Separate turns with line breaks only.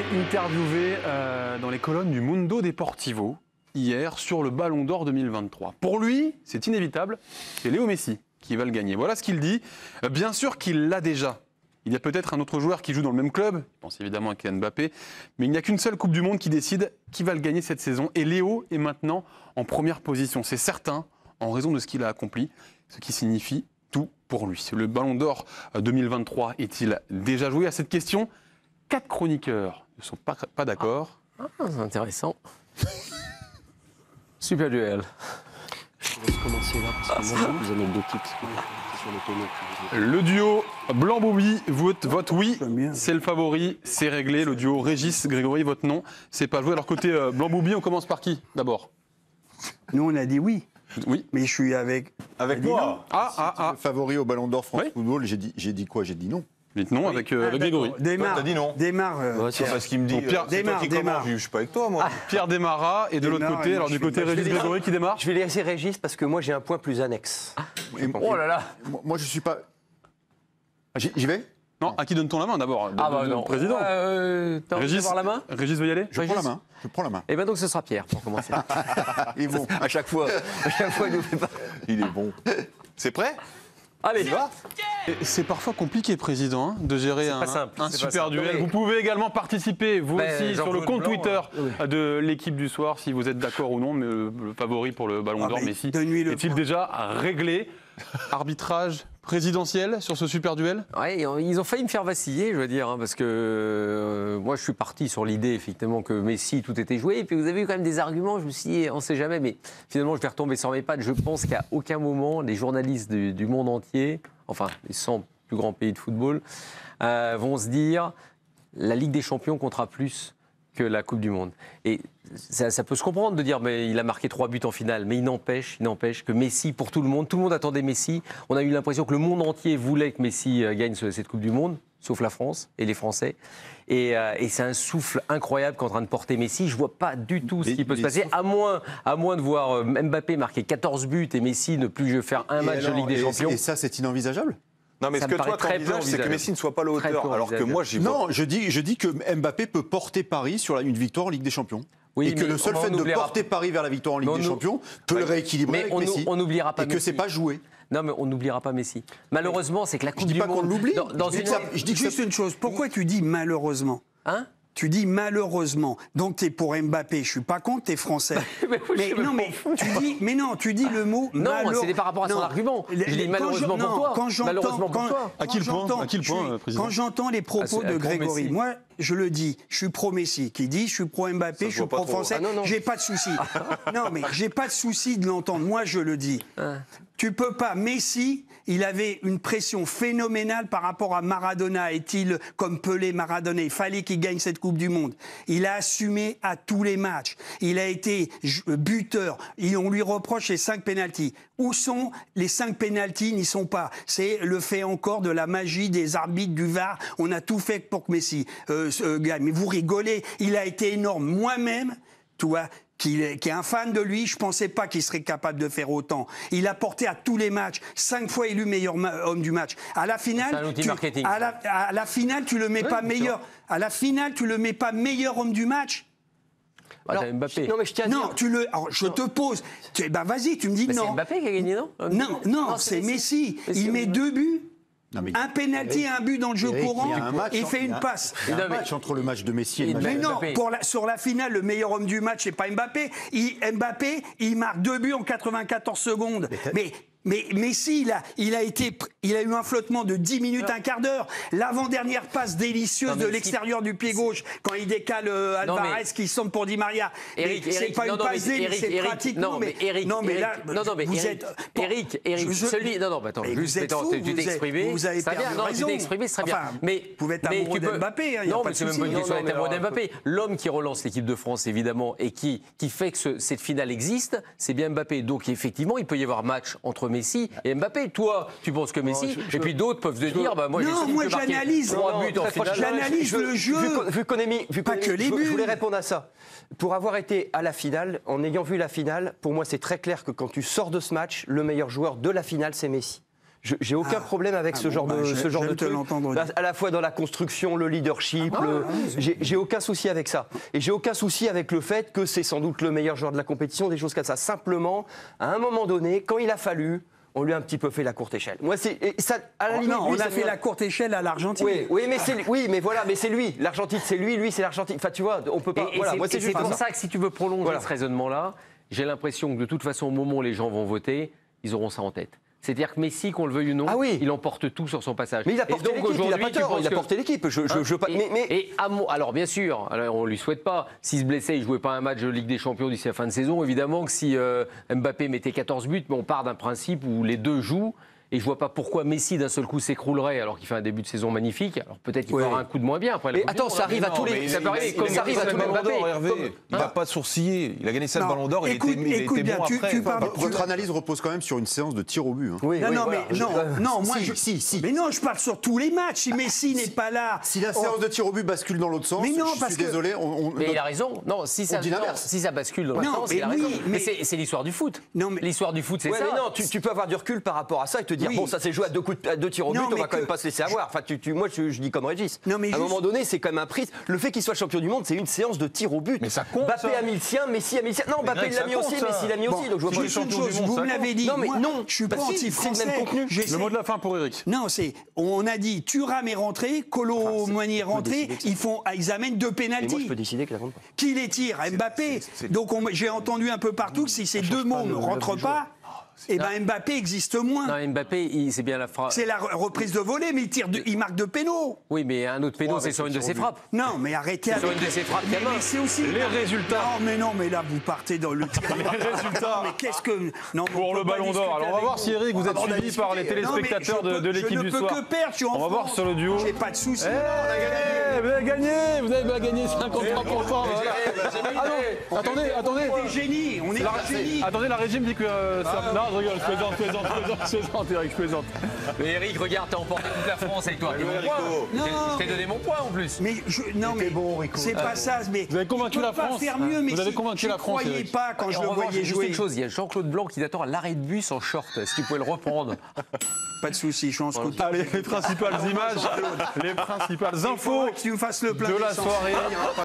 interviewé dans les colonnes du Mundo Deportivo hier sur le Ballon d'Or 2023. Pour lui, c'est inévitable, c'est Léo Messi qui va le gagner. Voilà ce qu'il dit. Bien sûr qu'il l'a déjà. Il y a peut-être un autre joueur qui joue dans le même club, je pense évidemment à Kylian Mbappé, mais il n'y a qu'une seule Coupe du Monde qui décide qui va le gagner cette saison. Et Léo est maintenant en première position, c'est certain, en raison de ce qu'il a accompli, ce qui signifie tout pour lui. Le Ballon d'Or 2023 est-il déjà joué? À cette question, 4 chroniqueurs ne sont pas d'accord.
C'est intéressant. Super duel.
Je vais commencer là, parce que moi, j'ai plus anecdotique. Sur le tonneau.
Le duo Blanc-Boubi vote oui, c'est le favori, c'est réglé. Le duo Régis-Grégory vote non, c'est pas joué. Alors côté Blanc-Boubi, on commence par qui d'abord?
Nous, on a dit oui.
Oui.
Mais je suis avec
moi.
Ah.
Le favori au Ballon d'Or France
Oui.
Football, j'ai dit quoi? J'ai dit non.
Dites non avec Grégory.
Démarre.
T'as dit non.
Démarre.
Parce qu'il me dit,
Pierre,
c'est toi qui
démarre.
commence, je suis pas avec toi, moi.
Pierre démarra et de l'autre
Démarre,
côté,
et moi,
alors
je
du
fais
côté
une
Régis-Grégory qui démarre.
Je vais laisser Régis parce que moi j'ai un point plus annexe.
Oh là là.
Moi, je suis pas. J'y vais?
Non, à qui donne-t-on la main d'abord?
Ah bah
Le
non.
président.
T'as envie d'avoir la main?
Régis veut y aller?
Je prends la main.
Eh bien donc ce sera Pierre pour commencer.
Il est bon.
À chaque fois, il nous fait pas.
Il est bon. C'est prêt?
Allez,
C'est parfois compliqué, président, de gérer
pas simple,
un
c'est pas
super
simple.
duel.
Mais-
Vous pouvez également participer, vous
Ben,
aussi, sur le
Jean-Claude
compte
Blanc,
Twitter de l'équipe du soir, si vous êtes d'accord ou non, mais le favori pour le Ballon d'Or,
mais
Messi,
donne-lui le
est-il
point.
déjà réglé? Arbitrage présidentiel sur ce super duel?
ouais, ils ont failli me faire vaciller, je veux dire, hein, parce que moi je suis parti sur l'idée effectivement que Messi tout était joué, et puis vous avez eu quand même des arguments, je me suis dit on sait jamais, mais finalement je vais retomber sur mes pattes. Je pense qu'à aucun moment les journalistes du monde entier, enfin les 100 plus grands pays de football, vont se dire la Ligue des Champions comptera plus que la Coupe du Monde. Et ça peut se comprendre de dire mais il a marqué 3 buts en finale, mais il n'empêche que Messi, pour tout le monde attendait Messi. On a eu l'impression que le monde entier voulait que Messi gagne cette Coupe du Monde, sauf la France et les Français. Et c'est un souffle incroyable qu'en train de porter Messi. Je vois pas du tout ce qui peut se passer, à moins de voir Mbappé marquer 14 buts et Messi ne plus faire un match de Ligue des Champions.
Et ça, c'est inenvisageable?
Non, mais
Ça
ce
me
que toi,
paraît très peu
t'envisages, c'est que
envisageable.
Messi ne soit pas à la
Très peu
hauteur. Alors que
envisageable.
moi, j'y vois.
Non, je dis que Mbappé peut porter Paris sur une victoire en Ligue des Champions.
Oui,
et que
mais
le seul
on
fait de
n'oubliera
porter Paris vers la victoire en Ligue
Mais
des
on
Champions peut le rééquilibrer
Mais
avec
on
Messi.
n'oubliera pas
Et que
Messi.
c'est pas joué.
Non, mais on n'oubliera pas Messi. Malheureusement, c'est que la Coupe
dis
du
pas qu'on
Monde...
l'oublie.
Dans
Je dis
une...
que ça- je dis que
Juste une chose, pourquoi tu dis malheureusement?
Hein?
Tu dis malheureusement. Donc tu es pour Mbappé, je suis pas contre, tu es français. Tu dis le mot
Non, c'était par rapport à son argument. Je dis malheureusement pour toi. Malheureusement pour toi.
À quel point, président?
Quand j'entends les propos de Grégory,
Messi.
moi, je le dis, je suis pro-Messi, qui dit je suis pro-Mbappé, je suis
voit pas trop.
pro-français,
Ah, non.
j'ai pas de souci. Non, mais j'ai pas de souci de l'entendre, moi je le dis. Tu peux pas, Messi, il avait une pression phénoménale par rapport à Maradona. Est-il comme Pelé, Maradona? Il fallait qu'il gagne cette Coupe du Monde. Il a assumé à tous les matchs. Il a été buteur. Et on lui reproche les 5 pénaltys. Où sont les 5 pénaltys? N'y sont pas. C'est le fait encore de la magie des arbitres du VAR. On a tout fait pour que Messi gagne. Mais vous rigolez. Il a été énorme. Moi-même, tu vois, qui est un fan de lui, je pensais pas qu'il serait capable de faire autant. Il a porté à tous les matchs, 5 fois élu meilleur homme du match. À la finale,
C'est un outil marketing.
à la finale, tu le mets pas meilleur. À la finale, tu le mets pas meilleur homme du match.
Bah, t'as Mbappé.
Non, mais je tiens à
Non,
dire.
tu le. Alors, je te pose. Ben vas-y, tu me dis
Mais c'est
non.
Mbappé qui a gagné, non?
Non, c'est Messi. Il met 2 buts.
Non, mais
Un pénalty, un but dans le jeu
Eric,
courant,
il y a un match,
il fait une passe.
Il y a
Non,
un
mais-
match entre le match de Messi et le match
Mais
de
non,
Mbappé.
sur la finale, le meilleur homme du match, c'est pas Mbappé. Mbappé, il marque 2 buts en 94 secondes. Mais Messi, il a eu un flottement de 10 minutes, un quart d'heure. L'avant-dernière passe délicieuse
Non, mais
de
si-
l'extérieur du pied gauche, quand il décale Alvarez qui sonne pour Di Maria.
Eric,
Mais c'est pas une passe dé, c'est pratiquement.
Non, mais
vous
Eric,
êtes.
Eric, celui. Non, attends,
Mais
juste,
vous êtes fous,
tu t'es exprimé.
vous avez
ça
perdu
bien, non, tu
raison.
t'es exprimé, c'est très bien.
Enfin,
Mais
vous pouvez être
mais
amoureux
tu peux-
d'Mbappé, hein, y a
non,
pas
mais
de
c'est même
souci.
pas une question
Non,
d'être
non,
amoureux
mais
d'Mbappé. L'homme qui relance l'équipe de France, évidemment, et qui fait que cette finale existe, c'est bien Mbappé. Donc, effectivement, il peut y avoir match entre Messi et Mbappé. Toi, tu penses que Messi, et puis d'autres peuvent se dire, bah, moi,
Non,
j'estime
moi,
que marquer
j'analyse.
3 buts en
Très
finale.
franchement,
J'analyse le jeu.
Vu qu'on est mis,
Pas que les buts.
je voulais répondre à ça. Pour avoir été à la finale, en ayant vu la finale, pour moi, c'est très clair que quand tu sors de ce match, le meilleur joueur de la finale, c'est Messi. J'ai aucun problème avec ce genre de truc. À la fois dans la construction, le leadership, j'ai aucun souci avec ça. Et j'ai aucun souci avec le fait que c'est sans doute le meilleur joueur de la compétition, des choses comme ça. Simplement, à un moment donné, quand il a fallu, on lui a un petit peu fait la courte échelle. Moi, à la limite,
non, on a fait la courte échelle à l'Argentine.
Mais c'est lui. L'Argentine, c'est lui, c'est l'Argentine. Enfin, tu vois, on peut pas.
C'est pour ça que si tu veux prolonger ce raisonnement-là, j'ai l'impression que de toute façon, au moment où les gens vont voter, ils auront ça en tête. C'est-à-dire que Messi, qu'on le veuille ou non, il emporte tout sur son passage.
Mais il a porté l'équipe, il n'a pas tort, il a porté l'équipe.
Alors bien sûr, on ne lui souhaite pas. S'il se blessait, il ne jouait pas un match de Ligue des Champions d'ici la fin de saison. Évidemment que si Mbappé mettait 14 buts, mais on part d'un principe où les deux jouent. Et je ne vois pas pourquoi Messi d'un seul coup s'écroulerait alors qu'il fait un début de saison magnifique. Alors peut-être qu'il fera un coup de moins bien après.
Mais attends, ça arrive à tous les.
Ça peut arriver comme ça arrive à tous les Mbappé.
Il n'a pas sourcillé. Il a gagné 7 ballons d'or. Il était bon après.
Votre analyse repose quand même sur une séance de tir au but.
Mais non, je parle sur tous les matchs. Si Messi n'est pas là.
Si la séance de tir au but bascule dans l'autre sens, je suis désolé.
Mais il a raison. Non, si ça bascule dans l'autre sens, il a raison. Mais c'est l'histoire du foot. L'histoire du foot, c'est ça.
Mais non, tu peux avoir du recul par rapport à ça et te dire, bon, ça s'est joué à deux tirs au but, on va quand même pas se laisser avoir. Enfin, moi, je dis comme Régis. À un moment donné, c'est quand même un prix. Le fait qu'il soit champion du monde, c'est une séance de tirs au but.
Mais ça compte.
Mbappé a mis le sien, Messi a mis le sien. Non, Mbappé l'a mis aussi, Messi l'a mis aussi. Donc je vois pas le champion du monde.
Vous me l'avez dit.
Non, mais non,
je suis pas anti-français.
Le mot de la fin pour Eric.
Non, on a dit Thuram est rentré, Kolo Muani est rentré, ils amènent 2 pénaltys.
Moi, je peux décider que la compte pas.
Qui les tire? Mbappé. Donc j'ai entendu un peu partout que si ces deux mots ne rentrent pas, eh ben Mbappé existe moins.
Non, Mbappé, c'est bien la phrase.
C'est la reprise de volée, mais il marque 2 pénaux.
Oui, mais un autre péno, c'est sur une de ses frappes.
Non, mais arrêtez avec...
Sur une de ses frappes,
mais c'est aussi...
Les résultats.
Non, mais là, vous partez dans le tir.
Les résultats.
Mais qu'est-ce que... Non,
pour le Ballon d'Or. Alors on va voir si Eric, vous êtes suivi par les téléspectateurs de l'équipe du soir.
Je ne peux que perdre, je suis en France.
On va voir sur le duo.
J'ai pas de soucis.
Vous avez gagné. Vous avez gagné 53%. Attendez.
On est des génies. On est des génies.
Attendez, la régie me dit que... Non, je rigole, je plaisante, Eric, je plaisante.
Mais Eric, regarde, t'as emporté toute la France avec toi. Je t'ai donné mon point en plus.
Mais c'est pas ça. Mais
vous avez convaincu la France.
Vous
avez convaincu la France.
Je ne croyais pas quand je le voyais jouer.
Juste une chose, il y a Jean-Claude Blanc qui attend à l'arrêt de bus en short. Est-ce que tu pouvais le reprendre?
Pas de souci, je suis en scooter.
Allez, les principales images, les principales infos
de la
soirée.